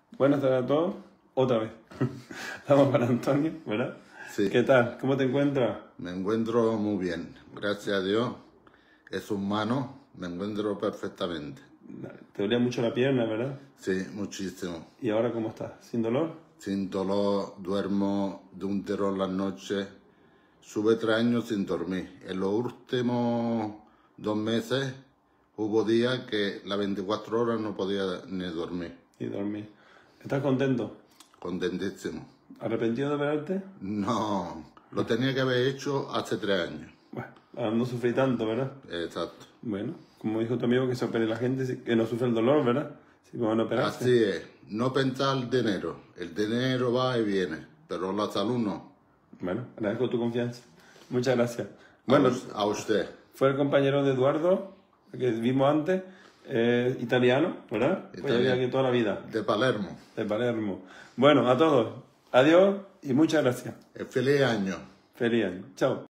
Buenas tardes a todos. Otra vez. Estamos para Antonio, ¿verdad? Sí. ¿Qué tal? ¿Cómo te encuentras? Me encuentro muy bien, gracias a Dios. Es humano, me encuentro perfectamente. Te dolía mucho la pierna, ¿verdad? Sí, muchísimo. ¿Y ahora cómo estás? ¿Sin dolor? Sin dolor, duermo de un tirón las noches. Sube 3 años sin dormir. En los últimos 2 meses hubo días que las 24 horas no podía ni dormir. Y dormir. ¿Estás contento? Contentísimo. ¿Arrepentido de operarte? No, lo tenía que haber hecho hace 3 años. Bueno, ahora no sufrí tanto, ¿verdad? Exacto. Bueno, como dijo tu amigo, que se opere la gente, que no sufre el dolor, ¿verdad? Si van a operarse. Así es, no pensar el dinero va y viene, pero la salud no. Bueno, agradezco tu confianza. Muchas gracias. Bueno, A usted. fue el compañero de Eduardo, que vimos antes, italiano, ¿verdad? Pues Italiano. aquí toda la vida, De Palermo. de Palermo. Bueno, a todos, adiós y muchas gracias. Feliz año. Feliz año. Chao.